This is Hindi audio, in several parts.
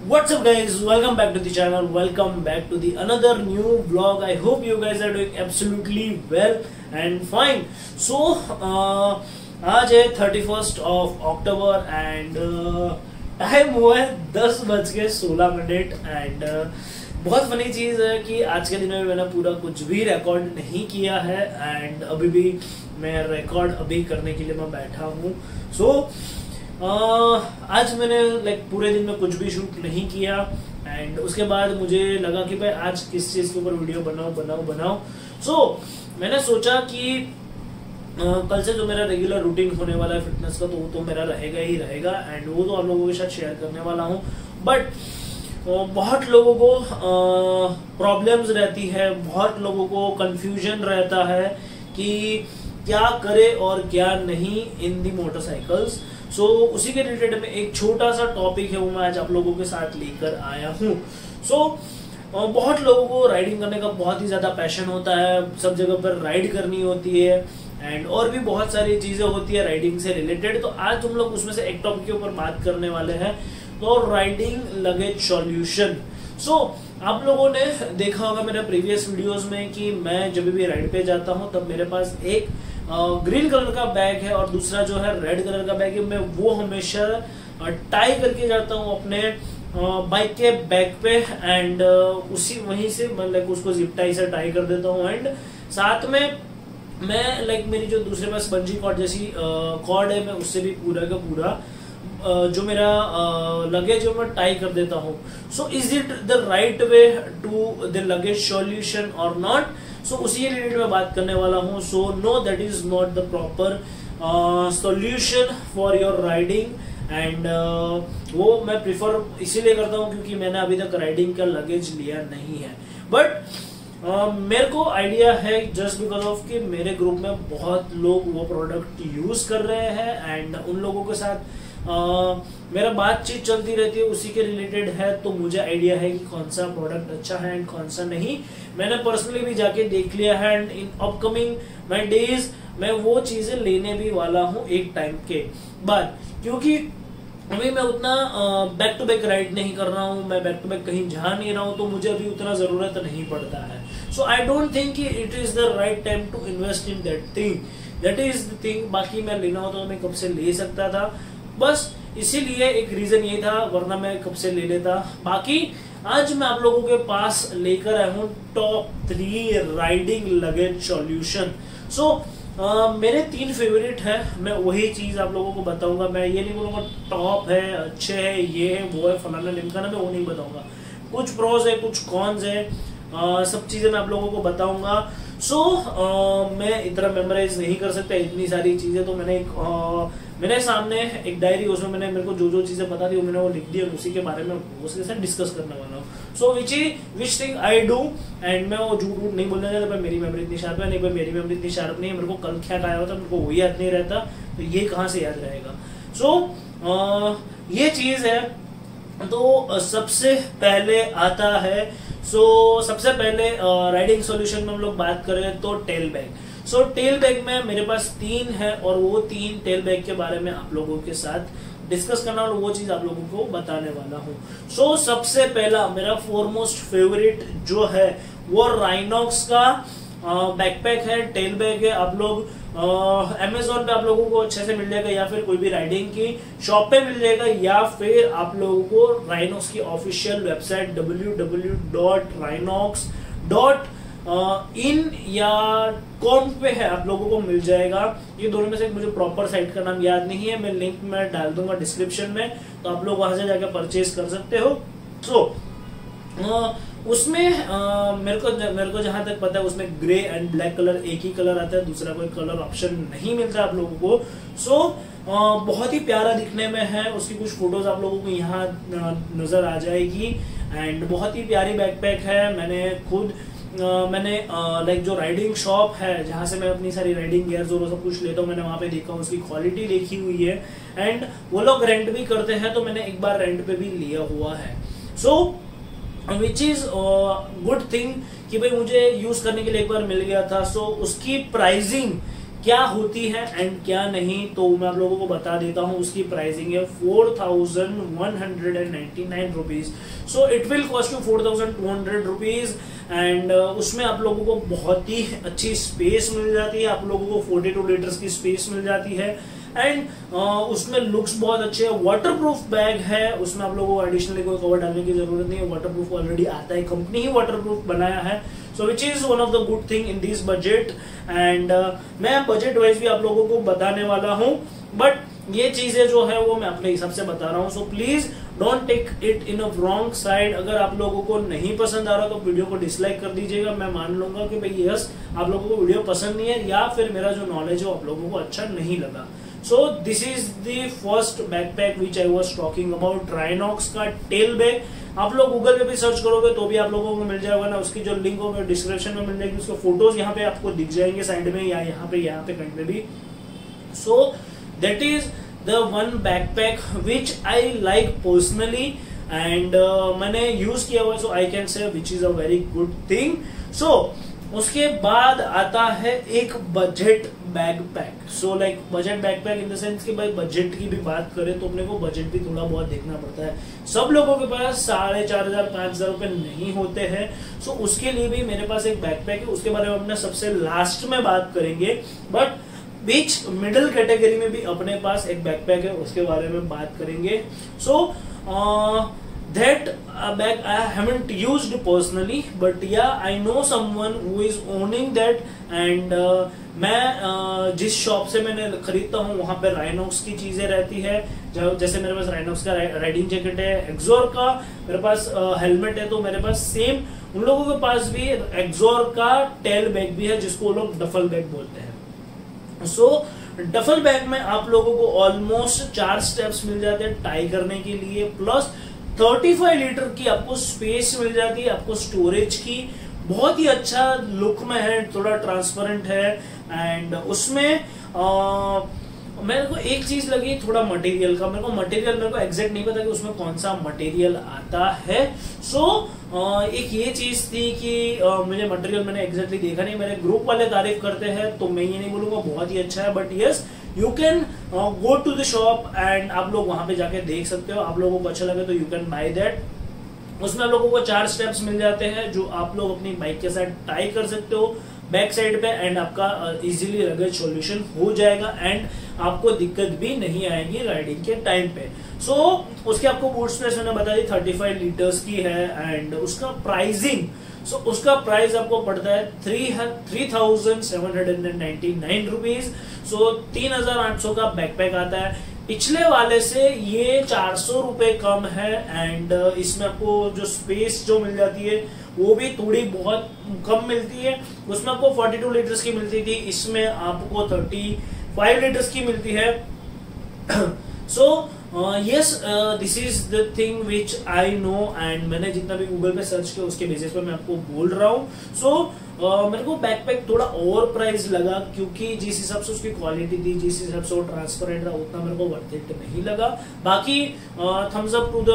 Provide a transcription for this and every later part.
What's up guys, welcome back to the channel, welcome back to the another new vlog. I hope you guys are doing absolutely well and fine. So आज है 31st of October and time हुआ है 10:16 एंड बहुत फनी चीज है कि आज के दिन में मैंने पूरा कुछ भी रिकॉर्ड नहीं किया है एंड अभी भी मैं रिकॉर्ड अभी करने के लिए मैं बैठा हूँ. सो आज मैंने पूरे दिन में कुछ भी शूट नहीं किया एंड उसके बाद मुझे लगा कि भाई आज किस चीज के ऊपर वीडियो बनाओ. सो मैंने सोचा कि कल से जो मेरा रेगुलर रूटीन होने वाला है फिटनेस का, तो वो तो मेरा रहेगा ही रहेगा एंड वो तो आप लोगों के साथ शेयर करने वाला हूँ. बट बहुत लोगों को प्रॉब्लम्स रहती है, बहुत लोगों को कंफ्यूजन रहता है कि क्या करे और क्या नहीं इन दी मोटरसाइकिल्स. सो उसी के रिलेटेड में एक छोटा सा टॉपिक है वो मैं आज आप लोगों के साथ लेकर आया हूँ. सो बहुत लोगों को राइडिंग करने का बहुत ही ज्यादा पैशन होता है, सब जगह पर राइड करनी होती है एंड और भी बहुत सारी चीजें होती है राइडिंग से रिलेटेड. तो आज हम लोग उसमें से एक टॉपिक के ऊपर बात करने वाले हैं, तो राइडिंग लगेज सॉल्यूशन. सो आप लोगों ने देखा होगा मेरे प्रीवियस वीडियोस में कि मैं जब भी राइड पे जाता हूं तब मेरे पास एक ग्रीन कलर का बैग है और दूसरा जो है रेड कलर का बैग है. मैं वो हमेशा टाई करके जाता हूं अपने बाइक के बैग पे एंड उसी वहीं से मैं उसको जिप टाई से टाई कर देता हूं एंड साथ में मैं मेरी जो दूसरे पास बंजी कॉर्ड जैसी कॉर्ड है मैं उससे भी पूरा का पूरा जो मेरा लगेज है मैं टाई कर देता हूँ. So is it the right way to the luggage solution और नॉट. सो उसी रिलेटेड में बात करने वाला हूँ. So no, that is not the proper solution for your riding and वो मैं प्रिफर इसीलिए करता हूँ क्योंकि मैंने अभी तक राइडिंग का लगेज लिया नहीं है. बट मेरे को आइडिया है जस्ट बिकॉज ऑफ कि मेरे ग्रुप में बहुत लोग वो प्रोडक्ट यूज कर रहे हैं एंड उन लोगों के साथ मेरा बातचीत चलती रहती है, उसी के रिलेटेड है. तो मुझे आइडिया है कि कौन सा प्रोडक्ट अच्छा है एंड कौन सा नहीं. मैंने पर्सनली भी जाके देख लिया है and in upcoming my days मैं वो चीजें लेने भी वाला हूँ एक टाइम के बाद, क्योंकि अभी मैं उतना बैक टू बैक राइड नहीं कर रहा हूँ, मैं बैक टू बैक कहीं जा नहीं रहा हूँ, तो मुझे अभी उतना जरूरत नहीं पड़ता है. सो आई डोंट थिंक कि it is the right time to invest in that thing. That is the thing. बाकी मैं लेना होता तो मैं कब से ले सकता था, बस इसीलिए एक रीजन ये था, वरना मैं कब से ले लेता. बाकी आज मैं आप लोगों के पास लेकर आया हूँ top 3 riding luggage solution. So मेरे 3 फेवरेट है, मैं वही चीज आप लोगों को बताऊंगा. मैं ये नहीं बोलूंगा टॉप है, अच्छे है, ये है, वो है, फलाना लिमकाना, मैं वो नहीं बताऊंगा. कुछ प्रोज है, कुछ कॉन्स है, सब चीजें मैं आप लोगों को बताऊंगा. सो मैं इतना मेमोराइज नहीं कर सकता इतनी सारी चीजें, तो मैंने मेरे सामने एक डायरी, उसमें मैंने मेरे को जो चीजें पता थी वो मैंने वो लिख दी और उसी के बारे में उसके साथ डिस्कस करने वाला हूँ. So which thing I do and मैं वो झूठ नहीं बोलना चाहता. मेरी मेमोरी इतनी शार्प है नहीं, पर मेरी मेमोरी इतनी शार्प नहीं है, मेरे को कल क्या खाया होता मेरे को वो याद नहीं रहता, तो ये कहाँ से याद रहेगा. सो ये चीज है. तो सबसे पहले आता है, सबसे पहले राइडिंग सॉल्यूशन में हम लोग बात करें तो tail bag. So tail bag में मेरे पास 3 है और वो 3 टेल बैग के बारे में आप लोगों के साथ डिस्कस करना और वो चीज आप लोगों को बताने वाला हूँ. सो सबसे पहला मेरा फोरमोस्ट फेवरेट जो है वो राइनॉक्स का बैकपैक है, टेल बैग है. आप लोग अमेजोन पे आप लोगों को अच्छे से मिल जाएगा या फिर कोई भी राइडिंग की शॉप पे मिल जाएगा या फिर आप लोगों को राइनॉक्स की ऑफिशियल वेबसाइट www.rhinox.in या कॉम पे है, आप लोगों को मिल जाएगा. ये दोनों में से मुझे प्रॉपर साइट का नाम याद नहीं है, मैं लिंक में डाल दूंगा डिस्क्रिप्शन में, तो आप लोग वहां से जाकर परचेज कर सकते हो. सो उसमें मेरे को जहां तक पता है उसमें ग्रे एंड ब्लैक कलर एक ही कलर आता है, दूसरा कोई कलर ऑप्शन नहीं मिलता आप लोगों को. सो बहुत ही प्यारा दिखने में है. उसकी कुछ फोटोज आप लोगों को यहाँ नजर आ जाएगी एंड बहुत ही प्यारी बैकपैक है. मैंने जो राइडिंग शॉप है जहां से मैं अपनी सारी राइडिंग गियर्स और सब कुछ लेता हूँ, मैंने वहां पे देखा हूँ, उसकी क्वालिटी देखी हुई है एंड वो लोग रेंट भी करते हैं, तो मैंने एक बार रेंट पे भी लिया हुआ है. So which is good thing कि भाई मुझे यूज करने के लिए एक बार मिल गया था. सो उसकी प्राइसिंग क्या होती है एंड क्या नहीं, तो मैं आप लोगों को बता देता हूँ। उसकी प्राइसिंग है 4199 rupees. So it will cost you 4200 rupees and उसमें आप लोगों को बहुत ही अच्छी स्पेस मिल जाती है। आप लोगों को 42 लीटर्स की स्पेस मिल जाती है एंड उसमें लुक्स बहुत अच्छे है। वाटरप्रूफ बैग है, उसमें आप लोगों को एडिशनली कोई कवर डालने की जरूरत नहीं है। वाटरप्रूफ ऑलरेडी आता है, कंपनी ही वाटरप्रूफ बनाया है। So which is one of the good thing in this budget and मैं बजट वाइज भी आप लोगों को बताने वाला हूं, बट ये चीजें जो है वो मैं अपने हिसाब से बता रहा हूं। So please don't take it in a wrong side. अगर आप लोगों को नहीं पसंद आ रहा तो वीडियो को डिसलाइक कर दीजिएगा। मैं मान लूंगा कि भाई यस आप लोगों को वीडियो पसंद नहीं है या फिर मेरा जो नॉलेज है आप लोगों को अच्छा नहीं लगा। So this is the first backpack which I was talking about, Rynox का टेल बैग। आप लोग गूगल पे भी सर्च करोगे तो भी आप लोगों को मिल जाएगा ना, उसकी जो लिंक होगा डिस्क्रिप्शन में मिल जाएगी। उसके फोटोज यहाँ पे आपको दिख जाएंगे साइड में या यहाँ पे कहीं पे भी। So that is the one backpack which I like personally and मैंने यूज किया हुआ, so I can say which is a very good thing. So उसके बाद आता है एक budget backpack. So like budget backpack in the sense कि भाई बजट की भी बात करें तो अपने को बजट भी थोड़ा बहुत देखना पड़ता है। सब लोगों के पास 4500-5000 रुपए नहीं होते हैं। सो उसके लिए भी मेरे पास एक बैकपैक है, उसके बारे में अपने सबसे लास्ट में बात करेंगे। बट बीच मिडिल कैटेगरी में भी अपने पास एक बैकपैक है, उसके बारे में बात करेंगे। सो that bag I haven't used personally, but yeah I know someone who is owning that and मैं जिस शॉप से मैंने खरीदता हूँ वहां पे राइनॉक्स की चीजें रहती है। जैसे मेरे पास राइनॉक्स का राइडिंग जैकेट है, एक्सोर का मेरे पास हेलमेट है, तो मेरे पास सेम उन लोगों के पास भी एक्सोर का टेल बैग भी है जिसको वो लोग डफल बैग बोलते हैं। सो डफल बैग में आप लोगों को ऑलमोस्ट 4 स्टेप्स मिल जाते हैं टाई करने के लिए, प्लस 35 लीटर की आपको स्पेस मिल जाती है, आपको स्टोरेज की। बहुत ही अच्छा लुक में है, थोड़ा ट्रांसपेरेंट है एंड उसमें मेरे को एक चीज लगी थोड़ा मटेरियल का। मेरे को एग्जैक्ट नहीं पता कि उसमें कौन सा मटेरियल आता है। सो एक ये चीज थी कि मुझे मटेरियल मैंने एग्जैक्टली देखा नहीं। मेरे ग्रुप वाले तारीफ करते हैं तो मैं ये नहीं बोलूंगा बहुत ही अच्छा है, but yes you can go to the shop and आप लोग वहां पे जाके देख सकते हो। आप लोगों को अच्छा लगे तो यू कैन बाय दैट। उसमें आप लोगों को 4 स्टेप्स मिल जाते हैं जो आप लोग अपनी बाइक के साथ टाई कर सकते हो बैक साइड पे एंड आपका इजीली लगेज सॉल्यूशन हो जाएगा एंड आपको दिक्कत भी नहीं आएगी राइडिंग के टाइम पे। सो उसके आपको बूट स्पेस मैंने बता दी 35 लीटर्स की है एंड उसका प्राइसिंग, सो उसका प्राइस आपको पड़ता है 3799 रुपीज। सो 3800 का बैकपैक आता है। पिछले वाले से ये 400 रुपए कम है एंड इसमें आपको जो स्पेस जो मिल जाती है वो भी थोड़ी बहुत कम मिलती है। उसमें आपको 42 लीटर्स की मिलती थी, इसमें आपको 35 लीटर्स की मिलती है। So yes this is the thing which I know and मैंने जितना भी गूगल पे सर्च किया उसके बेसिस पर मैं आपको बोल रहा हूँ। सो मेरे को बैकपैक थोड़ा ओवर प्राइस लगा क्योंकि जिस हिसाब से उसकी क्वालिटी थी, जिस हिसाब से वो ट्रांसपेरेंट रहा, उतना मेरे को वर्थ इट नहीं लगा। बाकी थम्स अप टू द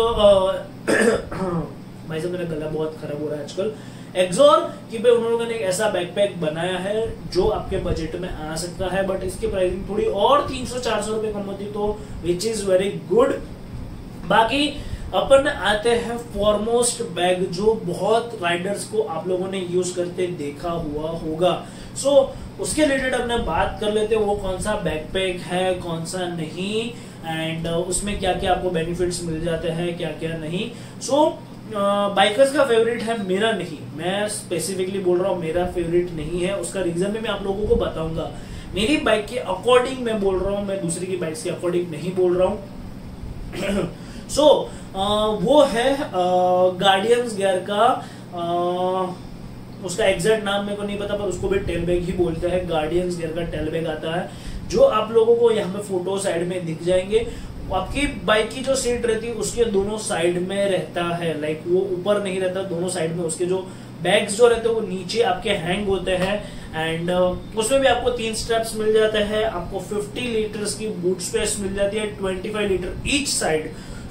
भाई साहब मेरा गला बहुत खराब हो रहा है आजकल। एक्सोर कि भाई उन लोगों ने एक ऐसा बैकपैक बनाया है जो आपके बजट में आ सकता है, बट इसकी प्राइसिंग थोड़ी और 300-400 रुपए कम होती तो विच इज वेरी गुड। बाकी अपन आते हैं फॉरमोस्ट बैग जो बहुत राइडर्स को आप लोगों ने यूज करते देखा हुआ होगा। सो उसके रिलेटेड अपने बात कर लेते हैं वो कौन सा बैकपैक है कौन सा नहीं एंड उसमें क्या क्या आपको बेनिफिट्स मिल जाते हैं क्या क्या नहीं। सो बाइकर्स का फेवरेट है, मेरा नहीं। मैं स्पेसिफिकली बोल रहा हूँ मेरा फेवरेट नहीं है। उसका रीजन भी मैं आप लोगों को बताऊंगा। मेरी बाइक के अकॉर्डिंग मैं बोल रहा हूँ, मैं दूसरी की बाइक के अकॉर्डिंग नहीं बोल रहा हूँ। सो वो है गार्डियंस गियर का, उसका एग्जैक्ट नाम मेरे को नहीं पता पर उसको भी टेल बैग ही बोलते हैं। गार्डियंस गियर का टेल बैग आता है जो आप लोगों को यहाँ पे फोटो साइड में दिख जाएंगे। आपकी बाइक की जो सीट रहती है उसके दोनों साइड में रहता है, लाइक वो ऊपर नहीं रहता, दोनों साइड में उसके जो बैग्स जो रहते हैं वो नीचे आपके हैंग होते हैं एंड उसमें भी आपको 3 स्ट्रैप्स मिल जाते हैं। आपको 50 लीटर्स की बूट स्पेस मिल जाती है, 25 लीटर ईच साइड।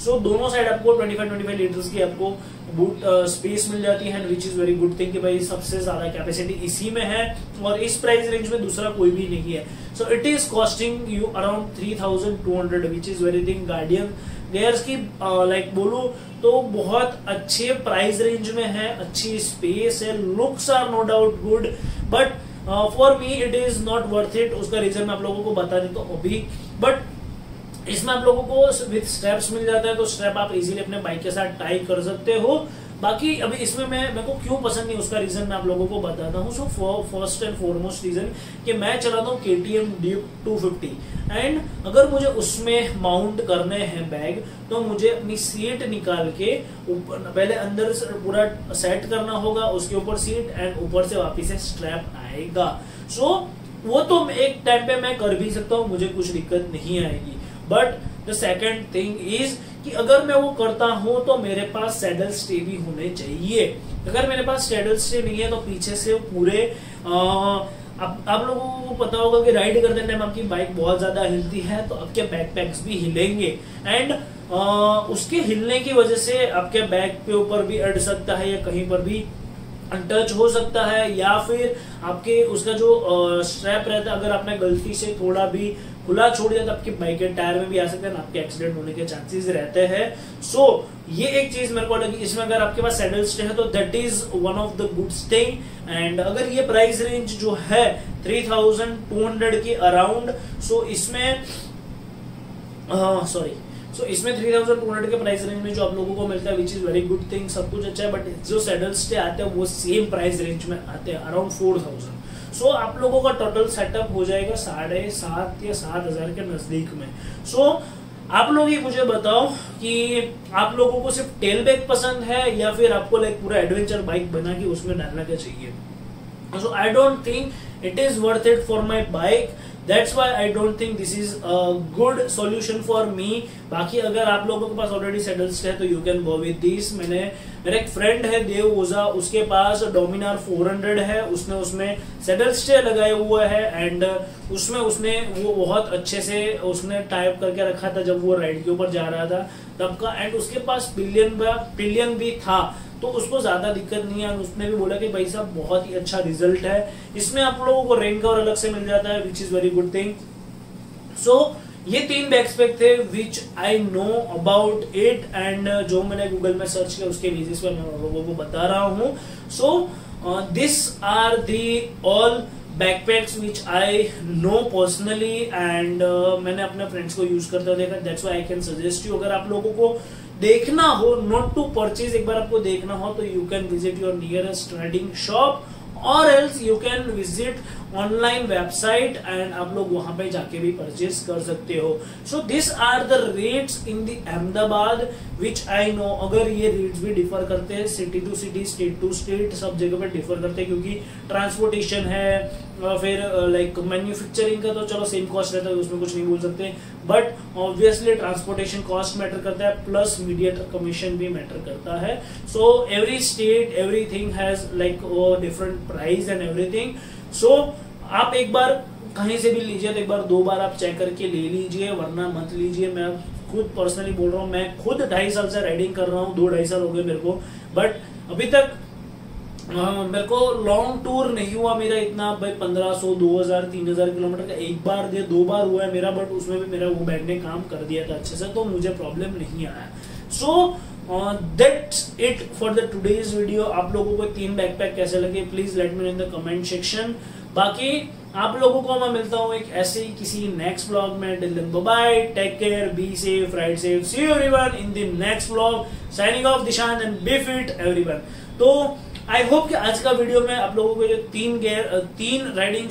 सो दोनों साइड आपको 25 लीटर्स की आपको बूट स्पेस मिल जाती है, which is very good thing कि भाई सबसे ज्यादा कैपेसिटी इसी में है और इस प्राइस रेंज में दूसरा कोई भी नहीं है. So it is costing you around 3200 which is very thing. Guardian Gears की लाइक बोलूं तो बहुत अच्छे प्राइस रेंज में है, अच्छी स्पेस है, looks are no doubt good, but for me it is not worth it. उसका रीजन मैं आप लोगों को बता देता हूँ अभी. बट इसमें आप लोगों को विद स्ट्रैप्स मिल जाता है, तो स्ट्रैप आप इजीली अपने बाइक के साथ टाई कर सकते हो. बाकी अभी इसमें मेरे को क्यों पसंद नहीं उसका रीजन मैं आप लोगों को बताता हूँ. So first and foremost reason कि मैं चलाता हूँ KTM Duke 250 एंड अगर मुझे उसमें माउंट करने हैं बैग तो मुझे अपनी सीट निकाल के ऊपर पहले अंदर पूरा सेट करना होगा, उसके ऊपर सीट एंड ऊपर से वापिस से स्ट्रैप आएगा. सो वो तो एक टाइम पे मैं कर भी सकता हूँ, मुझे कुछ दिक्कत नहीं आएगी. But the second thing is कि अगर मैं वो करता हूं तो मेरे पास सैडल स्टे भी होने चाहिए. अगर मेरे पास सैडल स्टे नहीं है तो पीछे से पूरे आप लोगों को पता होगा कि राइड करते टाइम आपकी बाइक बहुत ज्यादा हिलती है तो आपके बैकपैक्स भी हिलेंगे एंड उसके हिलने की वजह से आपके बैक पे ऊपर भी अड़ सकता है या कहीं पर भी टच हो सकता है, या फिर आपके उसका जो स्ट्रैप रहता है अगर आपने गलती से थोड़ा भी खुला छोड़ दिया तो आपके बाइक के टायर में भी आ सकते हैं, आपके एक्सीडेंट होने के चांसेस रहते हैं. सो ये एक चीज मेरे को लगी इसमें अगर आपके पास सैडल स्टे है तो that is one of the good thing. And अगर ये प्राइस रेंज जो है 3200 के अराउंड, सो इसमें इसमें 3200 के प्राइस रेंज में जो आप लोगों को मिलता है which is very good thing, सब कुछ अच्छा है. बट जो सैडल स्टे आते हैं वो सेम प्राइस रेंज में आते हैं अराउंड 4000. सो आप लोगों का टोटल सेटअप हो जाएगा 7,500 या 7,000 के नजदीक में. सो आप लोग ही मुझे बताओ कि आप लोगों को सिर्फ टेल बैग पसंद है या फिर आपको लाइक पूरा एडवेंचर बाइक बना के उसमें डालना क्या चाहिए. So I don't think it is worth it for my bike. That's why I don't think this is a good solution for me. बाकी अगर आप लोगों के पास ऑलरेडी सैडल्स है तो you can go with this. मेरा एक फ्रेंड है देव ओझा, उसके पास डोमिनार 400 है, उसने उसमें सैडल स्टे लगाए हुए है एंड उसमें उसने वो बहुत अच्छे से उसने टाइप करके रखा था जब वो राइड के ऊपर जा रहा था तब का. एंड उसके पास पिलियन भी था तो उसको ज्यादा दिक्कत नहीं है. उसने भी बोला कि भाई साहब बहुत ही अच्छा रिजल्ट है. इसमें आप लोगों को रेन कवर अलग से मिल जाता है which is very good thing. So ये 3 बैग पैक थे which I know about it and जो मैंने गूगल में सर्च किया उसके बेसिस पे मैं लोगों को बता रहा हूँ. So this are the all backpacks which I know personally and मैंने अपने फ्रेंड्स को यूज करते देखा. That's why I can suggest you. अगर आप लोगों को देखना हो नॉट टू परचेज, एक बार आपको देखना हो तो you can visit your nearest riding shop or else you can visit online website and आप लोग वहां पे जाके भी परचेज कर सकते हो. So this are the rates in the Ahmedabad which I know. अगर ये रेट्स भी डिफर करते हैं city to city, state to state, सब जगह पे डिफर करते हैं क्योंकि ट्रांसपोर्टेशन है फिर लाइक मैन्युफैक्चरिंग का तो चलो सेम कॉस्ट रहता है उसमें कुछ नहीं बोल सकते. बट ऑब्वियसली ट्रांसपोर्टेशन कॉस्ट मैटर करता है प्लस मीडिएटर कमीशन भी मैटर करता है. So every state everything has like different price and everything. So आप एक बार कहीं से भी लीजिए तो एक बार 2 बार आप चेक करके ले लीजिए वरना मत लीजिए. मैं खुद पर्सनली बोल रहा हूँ, मैं खुद 2.5 साल से राइडिंग कर रहा हूँ, 2-2.5 साल हो गए मेरे को. बट अभी तक मेरे को लॉन्ग टूर नहीं हुआ मेरा इतना भाई 1500, 2000, 3000 किलोमीटर का एक बार 2 बार हुआ है मेरा. बट उसमें भी मेरा वो बैग ने काम कर दिया था अच्छे से तो मुझे प्रॉब्लम नहीं आया. So that's it for the today's video. आप लोगों को 3 बैकपैक कैसे लगे please let me know in the comment section. बाकी आप लोगों को मैं मिलता हूँ एक ऐसे ही किसी नेक्स्ट व्लॉग में. Till then bye bye, take care, be safe, ride safe, see you everyone in the next vlog. Signing off Dishan and be fit everyone. तो आई होप कि आज का वीडियो में आप लोगों को जो 3 राइडिंग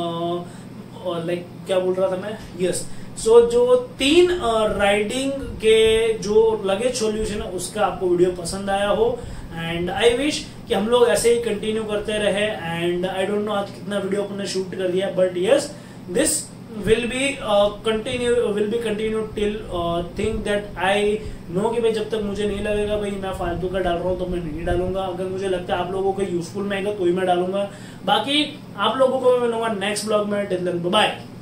लाइक क्या बोल रहा था मैं, यस. सो जो 3 राइडिंग के जो लगेज सॉल्यूशन है उसका आपको वीडियो पसंद आया हो एंड आई विश कि हम लोग ऐसे ही कंटिन्यू करते रहे. एंड आई डोंट नो आज कितना वीडियो अपने शूट कर दिया but yes this will be continue till think that I know कि भाई जब तक मुझे नहीं लगेगा भाई मैं फालतू का डाल रहा हूँ तो मैं नहीं डालूंगा. अगर मुझे लगता है आप लोगों को यूजफुल में आएगा तो ही मैं डालूंगा. बाकी आप लोगों को मैं मिलूंगा नेक्स्ट ब्लॉग में. Till then bye.